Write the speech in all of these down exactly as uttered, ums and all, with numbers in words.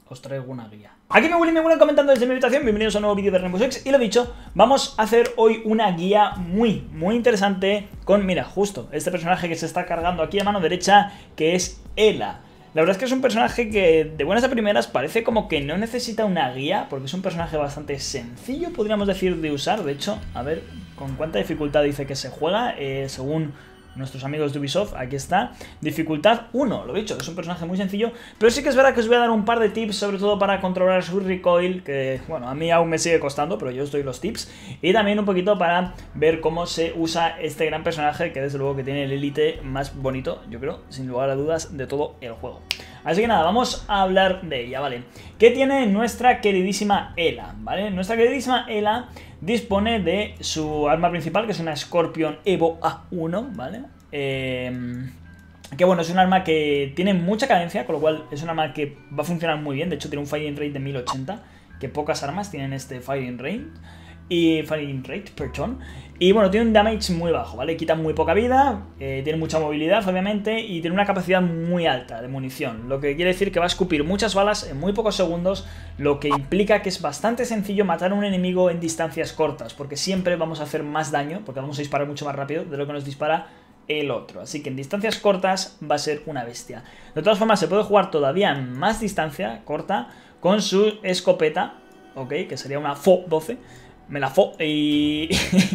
os traigo una guía. Aquí me Willy me vuelven comentando desde mi habitación. Bienvenidos a un nuevo vídeo de Rainbow Six. Y lo dicho, vamos a hacer hoy una guía muy, muy interesante con, mira, justo este personaje que se está cargando aquí a mano derecha, que es Ela. La verdad es que es un personaje que de buenas a primeras parece como que no necesita una guía, porque es un personaje bastante sencillo, podríamos decir, de usar. De hecho, a ver con cuánta dificultad dice que se juega, eh, según nuestros amigos de Ubisoft, aquí está, dificultad uno, lo dicho, es un personaje muy sencillo, pero sí que es verdad que os voy a dar un par de tips, sobre todo para controlar su recoil, que bueno, a mí aún me sigue costando, pero yo os doy los tips, y también un poquito para ver cómo se usa este gran personaje, que desde luego que tiene el élite más bonito, yo creo, sin lugar a dudas, de todo el juego. Así que nada, vamos a hablar de ella, ¿vale? ¿Qué tiene nuestra queridísima Ela? ¿Vale? Nuestra queridísima Ela dispone de su arma principal, que es una Scorpion Evo A uno, ¿vale? Eh, que bueno, es un arma que tiene mucha cadencia, con lo cual es un arma que va a funcionar muy bien. De hecho tiene un firing rate de mil ochenta, que pocas armas tienen este firing rate. Y firing rate, perdón. Y bueno, tiene un damage muy bajo, ¿vale? Quita muy poca vida, eh, tiene mucha movilidad, obviamente, y tiene una capacidad muy alta de munición. Lo que quiere decir que va a escupir muchas balas en muy pocos segundos, lo que implica que es bastante sencillo matar a un enemigo en distancias cortas, porque siempre vamos a hacer más daño, porque vamos a disparar mucho más rápido de lo que nos dispara el otro. Así que en distancias cortas va a ser una bestia. De todas formas, se puede jugar todavía en más distancia corta con su escopeta, ¿ok? Que sería una F O doce. Me la fo y...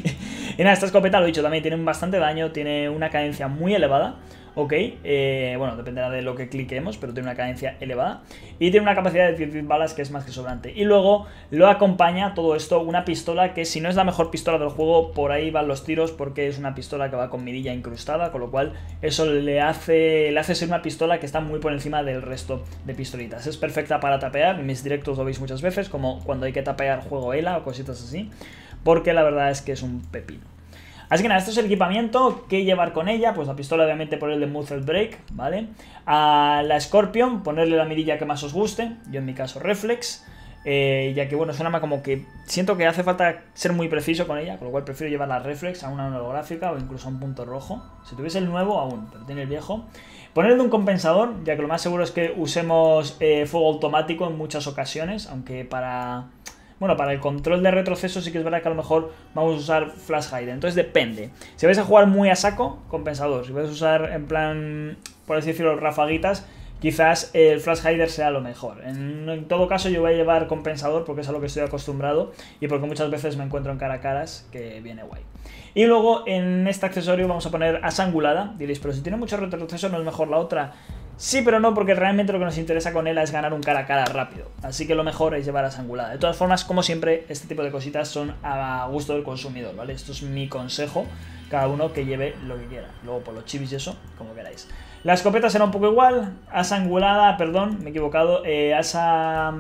y nada, esta escopeta, lo he dicho, también tiene bastante daño, tiene una cadencia muy elevada, ok, eh, bueno, dependerá de lo que cliquemos, pero tiene una cadencia elevada y tiene una capacidad de diez balas que es más que sobrante. Y luego lo acompaña todo esto una pistola que, si no es la mejor pistola del juego, por ahí van los tiros, porque es una pistola que va con mirilla incrustada, con lo cual eso le hace, le hace ser una pistola que está muy por encima del resto de pistolitas. Es perfecta para tapear, en mis directos lo veis muchas veces, como cuando hay que tapear juego Ela o cositas así, porque la verdad es que es un pepino. Así que nada, esto es el equipamiento. ¿Qué llevar con ella? Pues la pistola, obviamente, ponerle Muzzle Break, ¿vale? A la Scorpion, ponerle la mirilla que más os guste. Yo en mi caso Reflex, eh, ya que bueno, es un arma como que siento que hace falta ser muy preciso con ella, con lo cual prefiero llevar la Reflex a una holográfica o incluso a un punto rojo. Si tuviese el nuevo aún, pero tiene el viejo. Ponerle un compensador, ya que lo más seguro es que usemos eh, fuego automático en muchas ocasiones, aunque para... Bueno, para el control de retroceso sí que es verdad que a lo mejor vamos a usar Flash Hider. Entonces depende. Si vais a jugar muy a saco, compensador. Si vais a usar en plan, por así decirlo, rafaguitas, quizás el Flash Hider sea lo mejor. En, en todo caso yo voy a llevar compensador porque es a lo que estoy acostumbrado y porque muchas veces me encuentro en cara a caras, que viene guay. Y luego en este accesorio vamos a poner asa angulada. Diréis, pero si tiene mucho retroceso, ¿no es mejor la otra? Sí, pero no, porque realmente lo que nos interesa con él es ganar un cara a cara rápido. Así que lo mejor es llevar asa angulada. De todas formas, como siempre, este tipo de cositas son a gusto del consumidor, ¿vale? Esto es mi consejo, cada uno que lleve lo que quiera. Luego por los chivis y eso, como queráis. La escopeta será un poco igual. Asa angulada, perdón, me he equivocado. Eh, asa...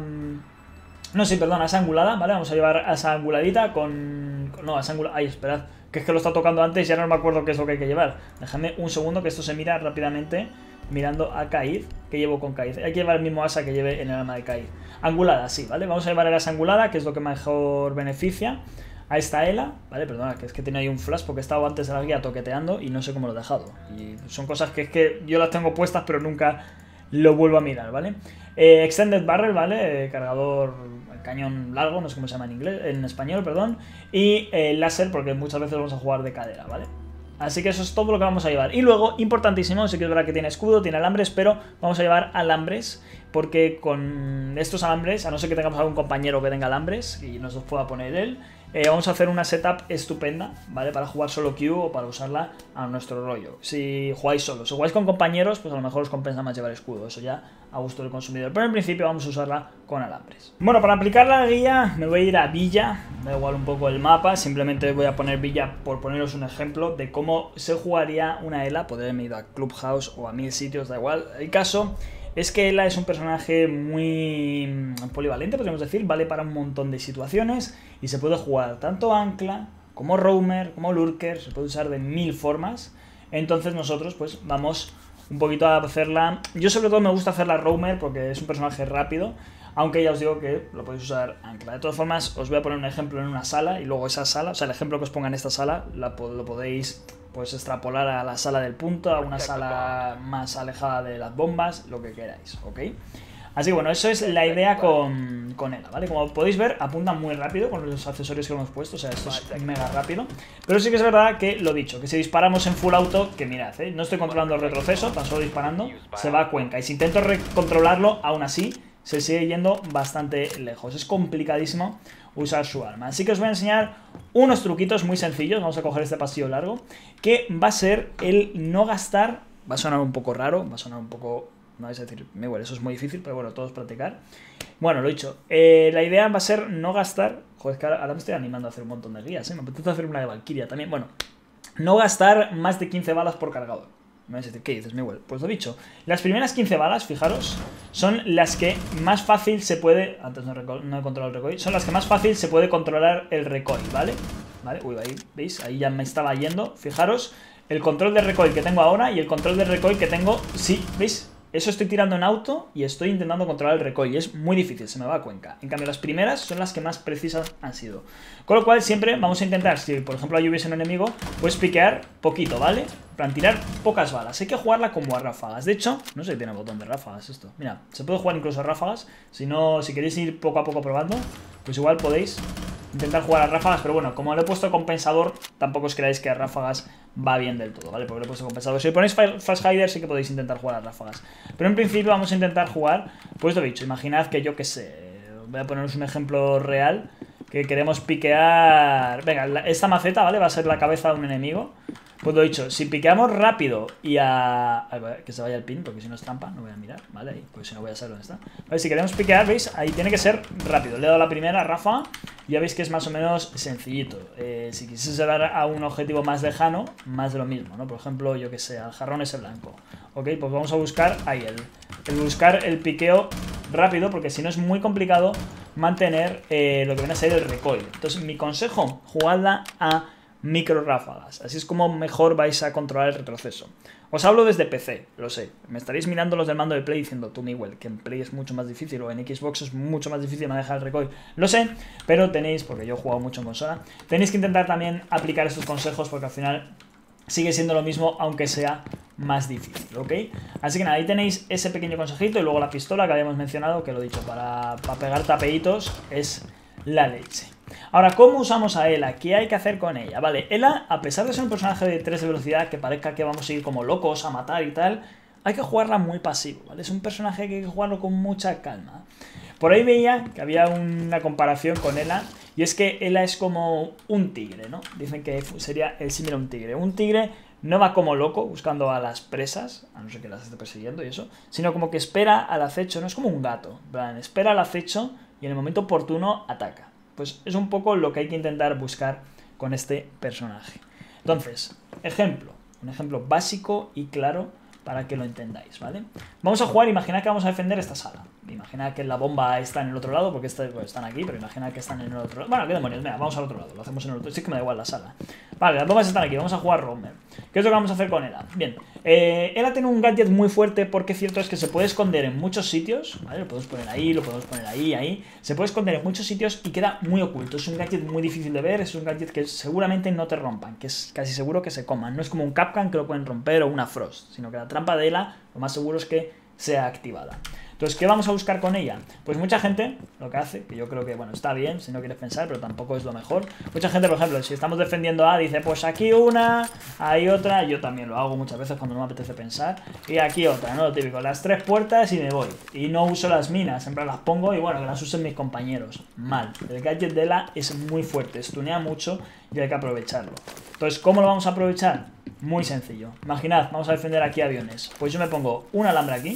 No, sí, perdón, asa angulada, ¿vale? Vamos a llevar asa anguladita con... No, asa angulada... Ay, esperad, que es que lo está tocando antes y ya no me acuerdo qué es lo que hay que llevar. Déjame un segundo que esto se mira rápidamente mirando a Kaid, que llevo con Kaid. Hay que llevar el mismo asa que lleve en el arma de Kaid. Angulada, sí, ¿vale? Vamos a llevar el asa angulada, que es lo que mejor beneficia a esta Ela, ¿vale? Perdona, que es que tenía ahí un flash porque estaba antes de la guía toqueteando y no sé cómo lo he dejado. Y son cosas que es que yo las tengo puestas pero nunca lo vuelvo a mirar, ¿vale? Eh, Extended Barrel, ¿vale? Eh, cargador, cañón largo, no sé cómo se llama en inglés, en español, perdón. Y eh, láser, porque muchas veces vamos a jugar de cadera, ¿vale? Así que eso es todo lo que vamos a llevar. Y luego, importantísimo, sí que es verdad que tiene escudo, tiene alambres, pero vamos a llevar alambres, porque con estos alambres, a no ser que tengamos algún compañero que tenga alambres y nos los pueda poner él, eh, vamos a hacer una setup estupenda, ¿vale? Para jugar solo Q o para usarla a nuestro rollo. Si jugáis solos, si jugáis con compañeros, pues a lo mejor os compensa más llevar escudo, eso ya a gusto del consumidor. Pero en principio vamos a usarla con alambres. Bueno, para aplicar la guía me voy a ir a Villa, da igual un poco el mapa, simplemente voy a poner Villa por poneros un ejemplo de cómo se jugaría una Ela. Podría haberme ido a Clubhouse o a mil sitios, da igual. El caso es que Ela es un personaje muy polivalente, podríamos decir, vale para un montón de situaciones y se puede jugar tanto ancla como roamer, como lurker, se puede usar de mil formas. Entonces nosotros pues vamos un poquito a hacerla. Yo sobre todo me gusta hacerla roamer porque es un personaje rápido, aunque ya os digo que lo podéis usar ancla. De todas formas os voy a poner un ejemplo en una sala y luego esa sala, o sea el ejemplo que os ponga en esta sala la, lo podéis pues extrapolar a la sala del punto, a una sala más alejada de las bombas, lo que queráis, ¿ok? Así que bueno, eso es la idea con, con Ela, ¿vale? Como podéis ver, apunta muy rápido con los accesorios que hemos puesto, o sea, esto es mega rápido. Pero sí que es verdad que, lo dicho, que si disparamos en full auto, que mirad, ¿eh? No estoy controlando el retroceso, tan solo disparando, se va a Cuenca. Y si intento controlarlo, aún así, se sigue yendo bastante lejos. Es complicadísimo usar su arma. Así que os voy a enseñar unos truquitos muy sencillos. Vamos a coger este pasillo largo, que va a ser el no gastar. Va a sonar un poco raro, va a sonar un poco... No vais a decir, Miguel, eso es muy difícil, pero bueno, todos practicar. Bueno, lo dicho, eh, la idea va a ser no gastar... Joder, es que ahora me estoy animando a hacer un montón de guías, ¿eh? Me apetece hacer una de Valkyria también. Bueno, no gastar más de quince balas por cargador. Me vais a decir, ¿qué dices, Miguel? Pues lo dicho, las primeras quince balas, fijaros, son las que más fácil se puede... Antes no, no he controlado el recoil. Son las que más fácil se puede controlar el recoil, ¿vale? ¿Vale? Uy, ahí, ¿veis? Ahí ya me estaba yendo. Fijaros, el control de recoil que tengo ahora y el control de recoil que tengo... Sí, ¿veis? Eso estoy tirando en auto y estoy intentando controlar el recoil y es muy difícil, se me va a Cuenca. En cambio, las primeras son las que más precisas han sido. Con lo cual, siempre vamos a intentar, si por ejemplo ahí hubiese un enemigo, pues piquear poquito, ¿vale? Para tirar pocas balas. Hay que jugarla como a ráfagas. De hecho, no sé si tiene botón de ráfagas esto. Mira, se puede jugar incluso a ráfagas. Si no, si queréis ir poco a poco probando, pues igual podéis intentar jugar a ráfagas, pero bueno, como le he puesto compensador, tampoco os creáis que a ráfagas va bien del todo, ¿vale? Porque le he puesto compensador. Si ponéis Fast Hider sí que podéis intentar jugar a ráfagas. Pero en principio vamos a intentar jugar, pues lo dicho, imaginad que yo que sé, voy a poneros un ejemplo real, que queremos piquear... Venga, esta maceta, ¿vale? Va a ser la cabeza de un enemigo. Pues lo dicho, si piqueamos rápido y a... Que se vaya el pin, porque si no es trampa, no voy a mirar, ¿vale? Ahí, pues si no voy a saber dónde está. Vale, si queremos piquear, ¿veis? Ahí tiene que ser rápido. Le he dado la primera, Rafa, ya veis que es más o menos sencillito. Eh, si quisiese dar a un objetivo más lejano, más de lo mismo, ¿no? Por ejemplo, yo que sé, al jarrón ese blanco. Ok, pues vamos a buscar ahí el, el buscar el piqueo rápido, porque si no es muy complicado mantener eh, lo que viene a ser el recoil. Entonces, mi consejo, jugadla a micro ráfagas. Así es como mejor vais a controlar el retroceso. Os hablo desde P C, lo sé. Me estaréis mirando los del mando de Play diciendo, tú Miguel, que en Play es mucho más difícil o en Xbox es mucho más difícil manejar el recoil. Lo sé, pero tenéis, porque yo he jugado mucho en consola, tenéis que intentar también aplicar estos consejos porque al final sigue siendo lo mismo, aunque sea más difícil, ¿ok? Así que nada, ahí tenéis ese pequeño consejito y luego la pistola que habíamos mencionado, que lo he dicho, para, para pegar tapeitos es la leche. Ahora, ¿cómo usamos a Ela? ¿Qué hay que hacer con ella? Vale, Ela, a pesar de ser un personaje de tres de velocidad, que parezca que vamos a ir como locos a matar y tal, hay que jugarla muy pasivo, ¿vale? Es un personaje que hay que jugarlo con mucha calma. Por ahí veía que había una comparación con Ela, y es que Ela es como un tigre, ¿no? Dicen que sería el símil a un tigre. Un tigre no va como loco buscando a las presas, a no ser que las esté persiguiendo y eso, sino como que espera al acecho, no es como un gato, plan, espera al acecho y en el momento oportuno ataca. Pues es un poco lo que hay que intentar buscar con este personaje. Entonces, ejemplo, un ejemplo básico y claro para que lo entendáis, ¿vale? Vamos a jugar, imaginad que vamos a defender esta sala. Imaginad que la bomba está en el otro lado, porque está, bueno, están aquí, pero imaginad que están en el otro lado. Bueno, qué demonios, mira, vamos al otro lado, lo hacemos en el otro. Sí que me da igual la sala. Vale, las bombas están aquí, vamos a jugar Roamer. ¿Qué es lo que vamos a hacer con Ela? Bien, eh, Ela tiene un gadget muy fuerte porque cierto es que se puede esconder en muchos sitios, ¿vale? Lo podemos poner ahí, lo podemos poner ahí, ahí. Se puede esconder en muchos sitios y queda muy oculto. Es un gadget muy difícil de ver, es un gadget que seguramente no te rompan, que es casi seguro que se coman. No es como un Capcan que lo pueden romper o una Frost, sino que la trampa de Ela lo más seguro es que sea activada. Entonces, ¿qué vamos a buscar con ella? Pues mucha gente lo que hace, que yo creo que, bueno, está bien si no quieres pensar, pero tampoco es lo mejor. Mucha gente, por ejemplo, si estamos defendiendo A, dice, pues aquí una, ahí otra, yo también lo hago muchas veces cuando no me apetece pensar, y aquí otra, ¿no? Lo típico, las tres puertas y me voy. Y no uso las minas, siempre las pongo y bueno, que las usen mis compañeros. Mal. El gadget de Ela es muy fuerte, stunea mucho y hay que aprovecharlo. Entonces, ¿cómo lo vamos a aprovechar? Muy sencillo. Imaginad, vamos a defender aquí aviones. Pues yo me pongo un alambre aquí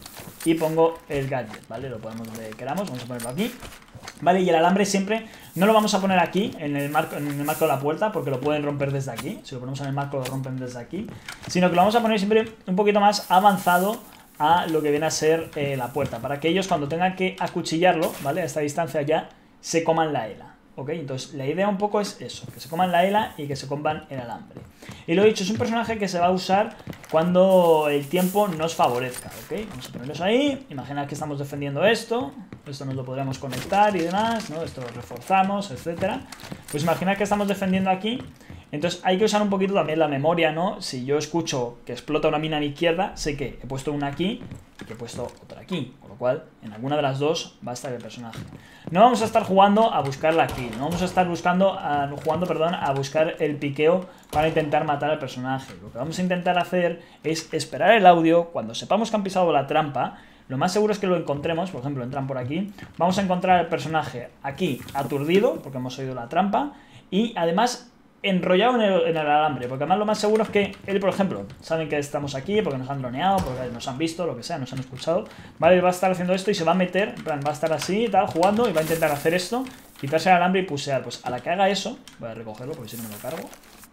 y pongo el gadget, ¿vale? Lo ponemos donde queramos, vamos a ponerlo aquí, ¿vale? Y el alambre siempre no lo vamos a poner aquí, en el marco, en el marco de la puerta, porque lo pueden romper desde aquí. Si lo ponemos en el marco, lo rompen desde aquí. Sino que lo vamos a poner siempre un poquito más avanzado a lo que viene a ser eh, la puerta, para que ellos cuando tengan que acuchillarlo, ¿vale? A esta distancia ya, se coman la Ela. ¿Ok? Entonces la idea un poco es eso, que se coman la Ela y que se coman el alambre. Y lo dicho, es un personaje que se va a usar cuando el tiempo nos favorezca, ¿ok? Vamos a ponerlos ahí, imaginad que estamos defendiendo esto, esto nos lo podremos conectar y demás, ¿no? Esto lo reforzamos, etcétera. Pues imaginad que estamos defendiendo aquí Entonces hay que usar un poquito también la memoria, ¿no? Si yo escucho que explota una mina a mi izquierda, sé que he puesto una aquí y que he puesto otra aquí. Con lo cual, en alguna de las dos va a estar el personaje. No vamos a estar jugando a buscarla aquí. No vamos a estar buscando a, jugando perdón, a buscar el piqueo para intentar matar al personaje. Lo que vamos a intentar hacer es esperar el audio. Cuando sepamos que han pisado la trampa, lo más seguro es que lo encontremos. Por ejemplo, entran por aquí. Vamos a encontrar al personaje aquí aturdido, porque hemos oído la trampa. Y además enrollado en el, en el alambre, porque además lo más seguro es que él, por ejemplo, saben que estamos aquí porque nos han droneado, porque nos han visto, lo que sea, nos han escuchado, vale, va a estar haciendo esto y se va a meter, en plan, va a estar así y tal, jugando, y va a intentar hacer esto, quitarse el alambre y pusear. Pues a la que haga eso, voy a recogerlo porque si no me lo cargo,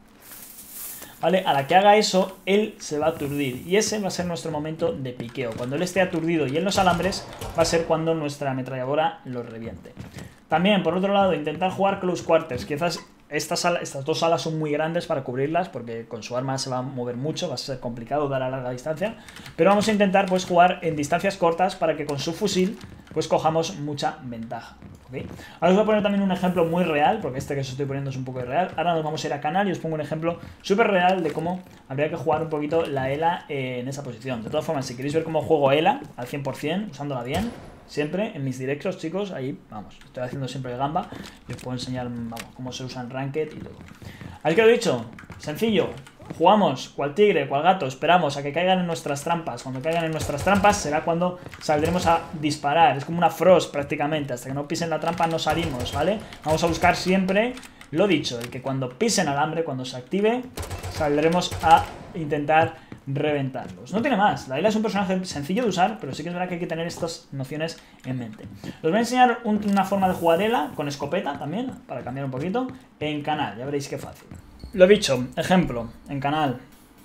vale, a la que haga eso, él se va a aturdir, y ese va a ser nuestro momento de piqueo. Cuando él esté aturdido y en los alambres, va a ser cuando nuestra ametralladora lo reviente. También, por otro lado, intentar jugar close quarters. Quizás estas, estas dos alas son muy grandes para cubrirlas, porque con su arma se va a mover mucho, va a ser complicado dar a larga distancia. Pero vamos a intentar pues jugar en distancias cortas para que con su fusil pues cojamos mucha ventaja. ¿Okay? Ahora os voy a poner también un ejemplo muy real, porque este que os estoy poniendo es un poco irreal. Ahora nos vamos a ir a canal y os pongo un ejemplo súper real de cómo habría que jugar un poquito la ELA en esa posición. De todas formas, si queréis ver cómo juego ELA al cien por cien, usándola bien, siempre en mis directos, chicos, ahí, vamos, estoy haciendo siempre el gamba y os puedo enseñar, vamos, cómo se usa en Ranked y todo. Así que lo he dicho, sencillo, jugamos cual tigre, cual gato, esperamos a que caigan en nuestras trampas. Cuando caigan en nuestras trampas será cuando saldremos a disparar, es como una frost prácticamente, hasta que no pisen la trampa no salimos, ¿vale? Vamos a buscar siempre, lo dicho, el que cuando pisen alambre, cuando se active, saldremos a intentar reventarlos. No tiene más. La ELA es un personaje sencillo de usar, pero sí que es verdad que hay que tener estas nociones en mente. Os voy a enseñar un, una forma de jugar ELA con escopeta también, para cambiar un poquito, en canal. Ya veréis qué fácil. Lo dicho, ejemplo, en canal.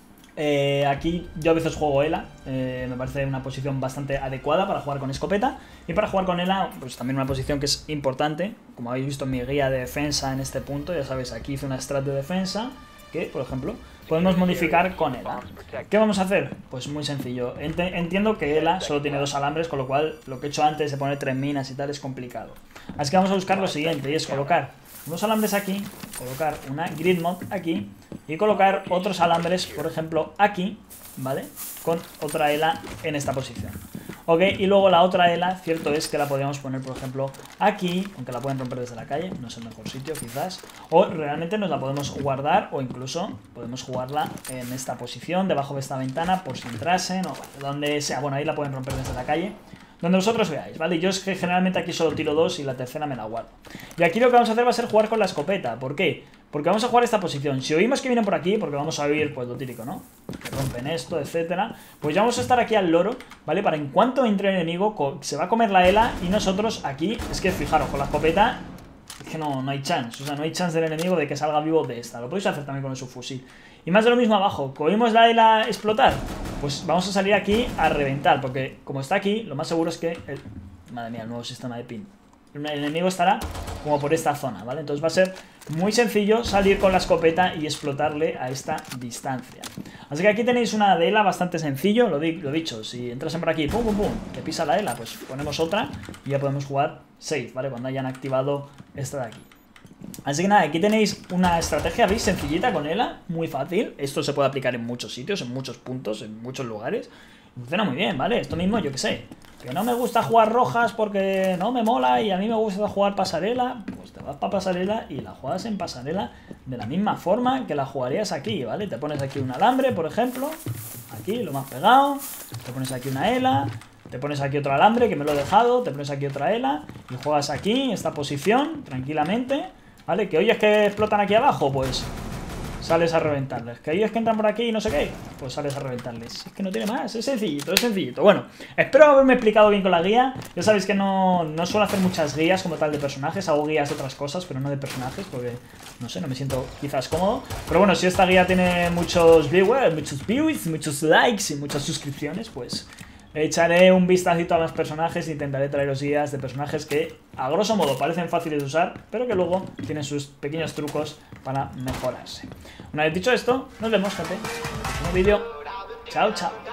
Eh, aquí yo a veces juego ELA, eh, me parece una posición bastante adecuada para jugar con escopeta. Y para jugar con ELA, pues también una posición que es importante. Como habéis visto en mi guía de defensa en este punto, ya sabéis, aquí hice una strat de defensa que, por ejemplo, podemos modificar con ELA. ¿Qué vamos a hacer? Pues muy sencillo. Entiendo que ELA solo tiene dos alambres, con lo cual lo que he hecho antes de poner tres minas y tal es complicado. Así que vamos a buscar lo siguiente, y es colocar unos alambres aquí, colocar una grid mod aquí y colocar otros alambres, por ejemplo, aquí, ¿vale? Con otra ELA en esta posición. Ok, y luego la otra ELA, cierto es que la podríamos poner, por ejemplo, aquí, aunque la pueden romper desde la calle, no es el mejor sitio quizás, o realmente nos la podemos guardar, o incluso podemos jugarla en esta posición, debajo de esta ventana, por si entrasen, o donde sea. Bueno, ahí la pueden romper desde la calle, donde vosotros veáis, ¿vale? Yo es que generalmente aquí solo tiro dos y la tercera me la guardo. Y aquí lo que vamos a hacer va a ser jugar con la escopeta. ¿Por qué? Porque vamos a jugar esta posición. Si oímos que vienen por aquí, porque vamos a oír pues lo típico, ¿no? Que rompen esto, etcétera. Pues ya vamos a estar aquí al loro, ¿vale? Para en cuanto entre el enemigo, se va a comer la ELA y nosotros aquí, es que fijaros, con la escopeta es que no, no hay chance. O sea, no hay chance del enemigo de que salga vivo de esta. Lo podéis hacer también con el subfusil. Y más de lo mismo abajo. ¿Oímos la ELA explotar? Pues vamos a salir aquí a reventar, porque como está aquí, lo más seguro es que... El... Madre mía, el nuevo sistema de pin. El enemigo estará como por esta zona, ¿vale? Entonces va a ser muy sencillo salir con la escopeta y explotarle a esta distancia. Así que aquí tenéis una de ELA bastante sencillo, lo, di lo dicho, si entrasen por aquí, pum, pum, pum, que pisa la ELA, pues ponemos otra y ya podemos jugar safe, ¿vale? Cuando hayan activado esta de aquí. Así que nada, aquí tenéis una estrategia, ¿veis? Sencillita con ELA, muy fácil. Esto se puede aplicar en muchos sitios, en muchos puntos, en muchos lugares. Funciona muy bien, ¿vale? Esto mismo, yo que sé, que no me gusta jugar rojas porque no me mola y a mí me gusta jugar pasarela, pues te vas para pasarela y la juegas en pasarela de la misma forma que la jugarías aquí, ¿vale? Te pones aquí un alambre, por ejemplo, aquí, lo más pegado, te pones aquí una ELA, te pones aquí otro alambre que me lo he dejado, te pones aquí otra ELA y juegas aquí, esta posición, tranquilamente, ¿vale? Que oyes que explotan aquí abajo, pues sales a reventarles. Que oyes que entran por aquí y no sé qué, pues sales a reventarles. Es que no tiene más, es sencillito, es sencillito. Bueno, espero haberme explicado bien con la guía. Ya sabéis que no, no suelo hacer muchas guías como tal de personajes. Hago guías de otras cosas, pero no de personajes, porque, no sé, no me siento quizás cómodo. Pero bueno, si esta guía tiene muchos viewers, muchos views, muchos likes y muchas suscripciones, pues echaré un vistacito a los personajes e intentaré traeros guías de personajes que, a grosso modo, parecen fáciles de usar, pero que luego tienen sus pequeños trucos para mejorarse. Una vez dicho esto, nos vemos, gente, en el próximo vídeo. Chao, chao.